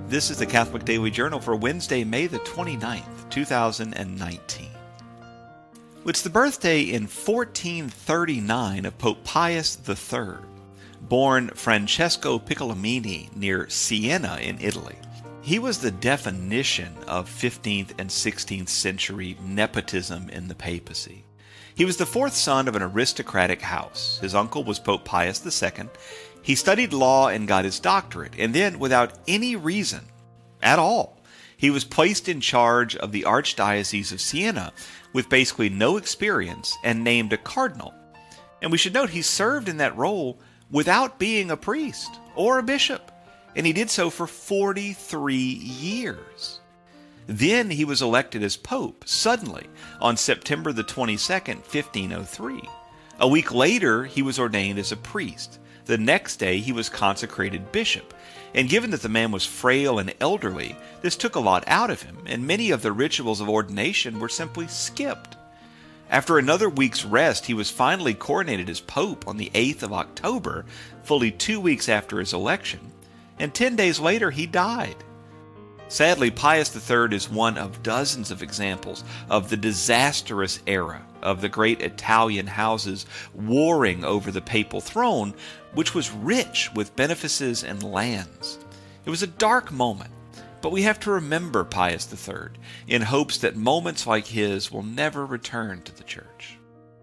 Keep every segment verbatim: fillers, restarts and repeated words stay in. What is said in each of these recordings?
This is the Catholic Daily Journal for Wednesday, May the twenty-ninth, two thousand nineteen. It's the birthday in fourteen thirty-nine of Pope Pius the third, born Francesco Piccolomini near Siena in Italy. He was the definition of fifteenth and sixteenth century nepotism in the papacy. He was the fourth son of an aristocratic house. His uncle was Pope Pius the second. He studied law and got his doctorate, and then, without any reason at all, he was placed in charge of the Archdiocese of Siena with basically no experience and named a cardinal. And we should note he served in that role without being a priest or a bishop, and he did so for forty-three years. Then he was elected as pope suddenly on September the twenty-second, fifteen oh three. A week later, he was ordained as a priest. The next day, he was consecrated bishop. And given that the man was frail and elderly, this took a lot out of him, and many of the rituals of ordination were simply skipped. After another week's rest, he was finally coronated as pope on the eighth of October, fully two weeks after his election, and ten days later he died. Sadly, Pius the third is one of dozens of examples of the disastrous era of the great Italian houses warring over the papal throne, which was rich with benefices and lands. It was a dark moment, but we have to remember Pius the third in hopes that moments like his will never return to the Church.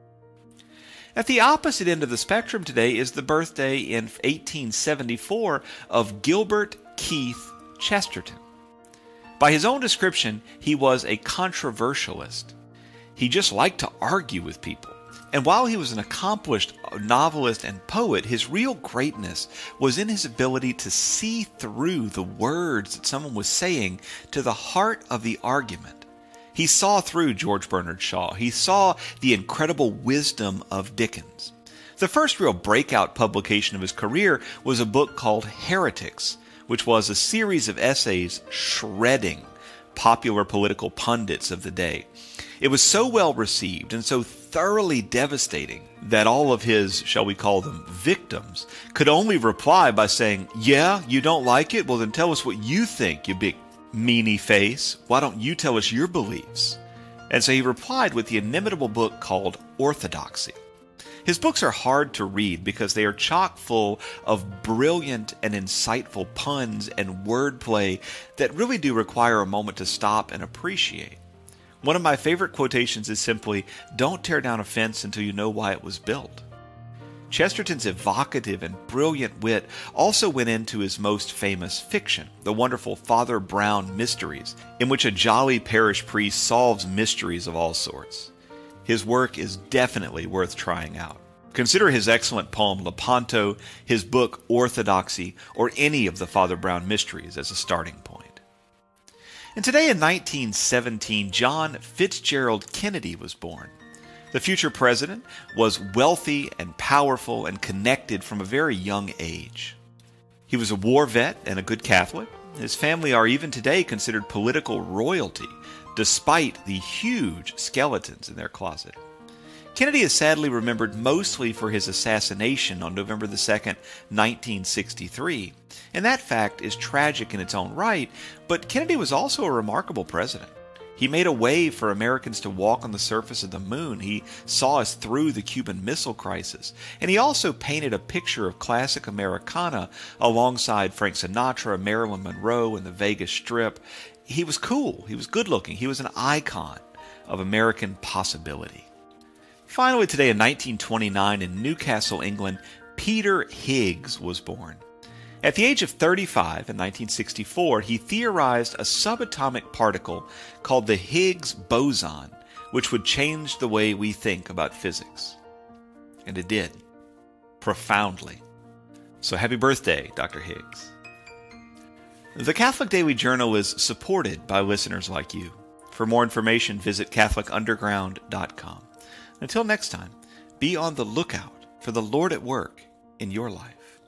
At the opposite end of the spectrum today is the birthday in eighteen seventy-four of Gilbert Keith Chesterton. By his own description, he was a controversialist. He just liked to argue with people. And while he was an accomplished novelist and poet, his real greatness was in his ability to see through the words that someone was saying to the heart of the argument. He saw through George Bernard Shaw. He saw the incredible wisdom of Dickens. The first real breakout publication of his career was a book called Heretics, which was a series of essays shredding popular political pundits of the day. It was so well received and so thoroughly devastating that all of his, shall we call them, victims could only reply by saying, "Yeah, you don't like it? Well, then tell us what you think, you big meanie face. Why don't you tell us your beliefs?" And so he replied with the inimitable book called Orthodoxy. His books are hard to read because they are chock full of brilliant and insightful puns and wordplay that really do require a moment to stop and appreciate. One of my favorite quotations is simply, "Don't tear down a fence until you know why it was built." Chesterton's evocative and brilliant wit also went into his most famous fiction, the wonderful Father Brown Mysteries, in which a jolly parish priest solves mysteries of all sorts. His work is definitely worth trying out. Consider his excellent poem Lepanto, his book Orthodoxy, or any of the Father Brown Mysteries as a starting point. And today in nineteen seventeen, John Fitzgerald Kennedy was born. The future president was wealthy and powerful and connected from a very young age. He was a war vet and a good Catholic. His family are even today considered political royalty, despite the huge skeletons in their closet. Kennedy is sadly remembered mostly for his assassination on November the second, nineteen sixty-three, and that fact is tragic in its own right, but Kennedy was also a remarkable president. He made a way for Americans to walk on the surface of the moon. He saw us through the Cuban Missile Crisis, and he also painted a picture of classic Americana alongside Frank Sinatra, Marilyn Monroe, and the Vegas Strip. He was cool. He was good-looking. He was an icon of American possibility. Finally, today in nineteen twenty-nine in Newcastle, England, Peter Higgs was born. At the age of thirty-five in nineteen sixty-four, he theorized a subatomic particle called the Higgs boson, which would change the way we think about physics. And it did. Profoundly. So happy birthday, Doctor Higgs. The Catholic Daily Journal is supported by listeners like you. For more information, visit Catholic Underground dot com. Until next time, be on the lookout for the Lord at work in your life.